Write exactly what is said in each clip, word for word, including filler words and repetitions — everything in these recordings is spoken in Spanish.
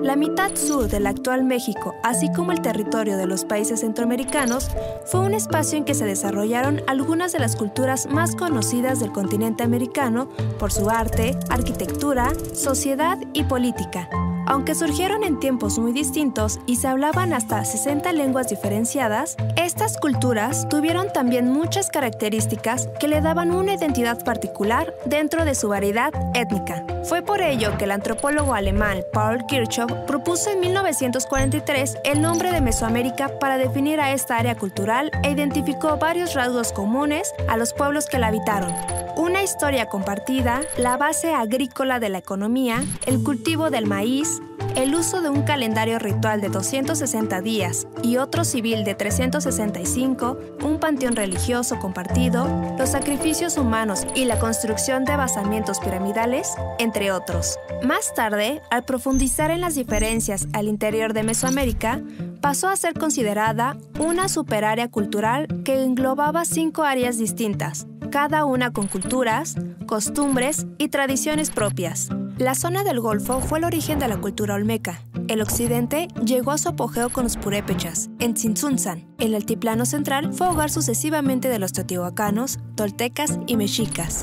La mitad sur del actual México, así como el territorio de los países centroamericanos, fue un espacio en que se desarrollaron algunas de las culturas más conocidas del continente americano por su arte, arquitectura, sociedad y política. Aunque surgieron en tiempos muy distintos y se hablaban hasta sesenta lenguas diferenciadas, estas culturas tuvieron también muchas características que le daban una identidad particular dentro de su variedad étnica. Fue por ello que el antropólogo alemán Paul Kirchhoff propuso en mil novecientos cuarenta y tres el nombre de Mesoamérica para definir a esta área cultural e identificó varios rasgos comunes a los pueblos que la habitaron. Una historia compartida, la base agrícola de la economía, el cultivo del maíz, el uso de un calendario ritual de doscientos sesenta días y otro civil de trescientos sesenta y cinco, un panteón religioso compartido, los sacrificios humanos y la construcción de basamentos piramidales, entre otros. Más tarde, al profundizar en las diferencias al interior de Mesoamérica, pasó a ser considerada una superárea cultural que englobaba cinco áreas distintas, cada una con culturas, costumbres y tradiciones propias. La zona del Golfo fue el origen de la cultura olmeca. El occidente llegó a su apogeo con los purépechas, en Tzintzuntzan. El altiplano central fue hogar sucesivamente de los teotihuacanos, toltecas y mexicas.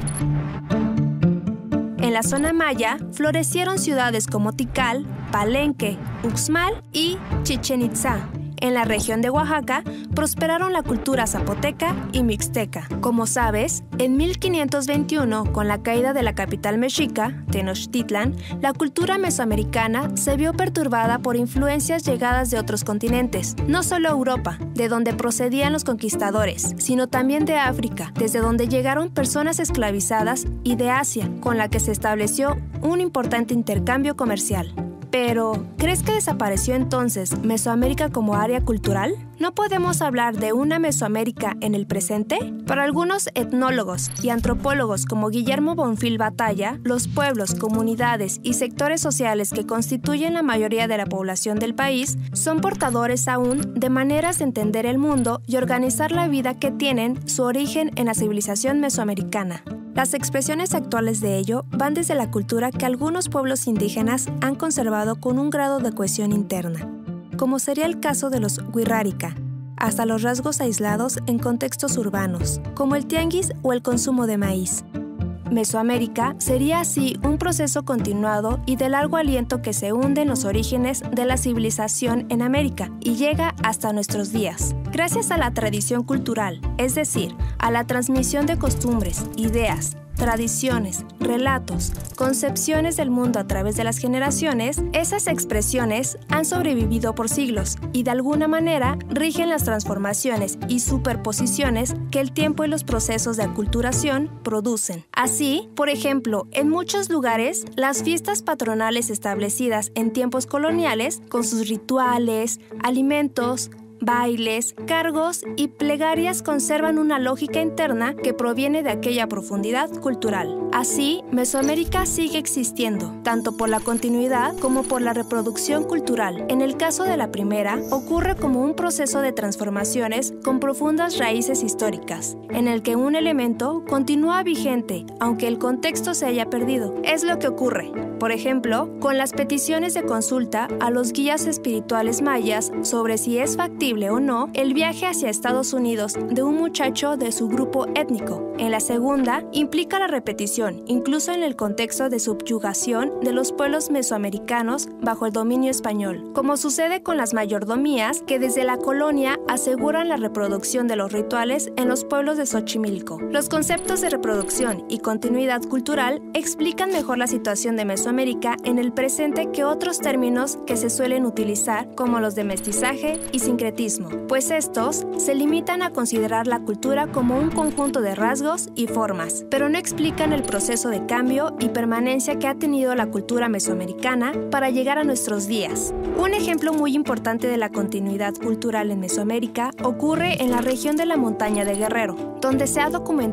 En la zona maya florecieron ciudades como Tikal, Palenque, Uxmal y Chichén Itzá. En la región de Oaxaca prosperaron la cultura zapoteca y mixteca. Como sabes, en mil quinientos veintiuno, con la caída de la capital mexica, Tenochtitlan, la cultura mesoamericana se vio perturbada por influencias llegadas de otros continentes, no solo Europa, de donde procedían los conquistadores, sino también de África, desde donde llegaron personas esclavizadas, y de Asia, con la que se estableció un importante intercambio comercial. Pero, ¿crees que desapareció entonces Mesoamérica como área cultural? ¿No podemos hablar de una Mesoamérica en el presente? Para algunos etnólogos y antropólogos como Guillermo Bonfil Batalla, los pueblos, comunidades y sectores sociales que constituyen la mayoría de la población del país son portadores aún de maneras de entender el mundo y organizar la vida que tienen su origen en la civilización mesoamericana. Las expresiones actuales de ello van desde la cultura que algunos pueblos indígenas han conservado con un grado de cohesión interna, como sería el caso de los Wixárika, hasta los rasgos aislados en contextos urbanos, como el tianguis o el consumo de maíz. Mesoamérica sería así un proceso continuado y de largo aliento que se hunde en los orígenes de la civilización en América y llega hasta nuestros días. Gracias a la tradición cultural, es decir, a la transmisión de costumbres, ideas, tradiciones, relatos, concepciones del mundo a través de las generaciones, esas expresiones han sobrevivido por siglos y de alguna manera rigen las transformaciones y superposiciones que el tiempo y los procesos de aculturación producen. Así, por ejemplo, en muchos lugares, las fiestas patronales establecidas en tiempos coloniales, con sus rituales, alimentos, bailes, cargos y plegarias conservan una lógica interna que proviene de aquella profundidad cultural. Así, Mesoamérica sigue existiendo, tanto por la continuidad como por la reproducción cultural. En el caso de la primera, ocurre como un proceso de transformaciones con profundas raíces históricas, en el que un elemento continúa vigente, aunque el contexto se haya perdido. Es lo que ocurre, por ejemplo, con las peticiones de consulta a los guías espirituales mayas sobre si es factible o no el viaje hacia Estados Unidos de un muchacho de su grupo étnico. En la segunda, implica la repetición, incluso en el contexto de subyugación de los pueblos mesoamericanos bajo el dominio español, como sucede con las mayordomías que desde la colonia aseguran la reproducción de los rituales en los pueblos de Xochimilco. Los conceptos de reproducción y continuidad cultural explican mejor la situación de Mesoamérica en el presente que otros términos que se suelen utilizar, como los de mestizaje y sincretismo, pues estos se limitan a considerar la cultura como un conjunto de rasgos y formas, pero no explican el proceso de cambio y permanencia que ha tenido la cultura mesoamericana para llegar a nuestros días. Un ejemplo muy importante de la continuidad cultural en Mesoamérica ocurre en la región de la montaña de Guerrero, donde se ha documentado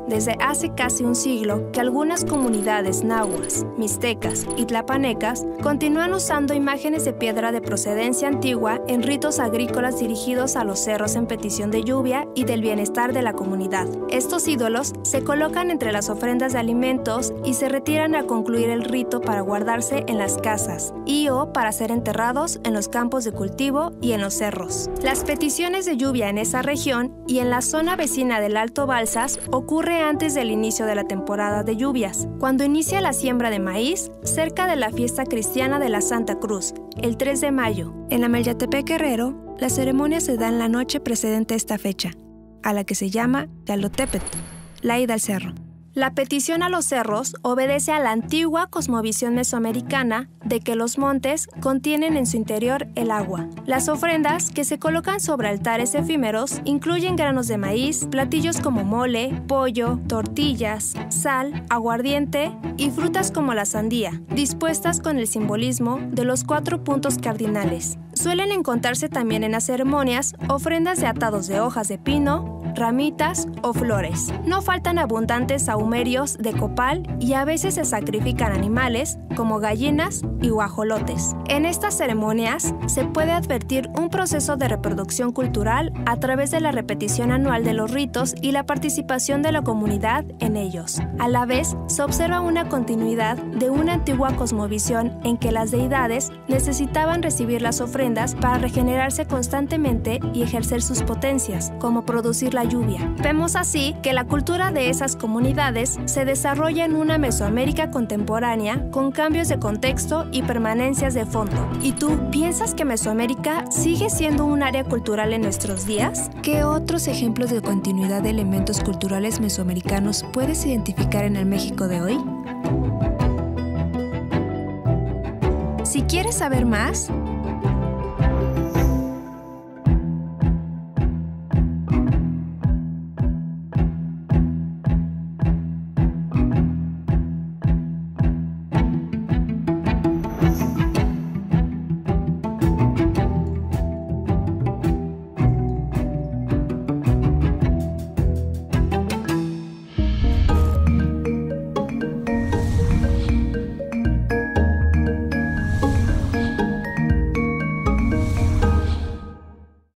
desde hace casi un siglo que algunas comunidades nahuas, mixtecas y tlapanecas continúan usando imágenes de piedra de procedencia antigua en ritos agrícolas dirigidos a los cerros en petición de lluvia y del bienestar de la comunidad. Estos ídolos se colocan entre las ofrendas de alimentos y se retiran al concluir el rito para guardarse en las casas y o para ser enterrados en los campos de cultivo y en los cerros. Las peticiones de lluvia en esa región y en la zona vecina del Alto Balsas ocurre antes del inicio de la temporada de lluvias, cuando inicia la siembra de maíz cerca de la fiesta cristiana de la Santa Cruz, el tres de mayo. En Amellatepec, Guerrero, la ceremonia se da en la noche precedente a esta fecha, a la que se llama Yalotepetl, la ida al cerro. La petición a los cerros obedece a la antigua cosmovisión mesoamericana de que los montes contienen en su interior el agua. Las ofrendas que se colocan sobre altares efímeros incluyen granos de maíz, platillos como mole, pollo, tortillas, sal, aguardiente y frutas como la sandía, dispuestas con el simbolismo de los cuatro puntos cardinales. Suelen encontrarse también en las ceremonias ofrendas de atados de hojas de pino, ramitas o flores. No faltan abundantes sahumerios de copal y a veces se sacrifican animales como gallinas y guajolotes. En estas ceremonias se puede advertir un proceso de reproducción cultural a través de la repetición anual de los ritos y la participación de la comunidad en ellos. A la vez, se observa una continuidad de una antigua cosmovisión en que las deidades necesitaban recibir las ofrendas para regenerarse constantemente y ejercer sus potencias, como producir la lluvia. Vemos así que la cultura de esas comunidades se desarrolla en una Mesoamérica contemporánea con cambios de contexto y permanencias de fondo. ¿Y tú piensas que Mesoamérica sigue siendo un área cultural en nuestros días? ¿Qué otros ejemplos de continuidad de elementos culturales mesoamericanos puedes identificar en el México de hoy? Si quieres saber más,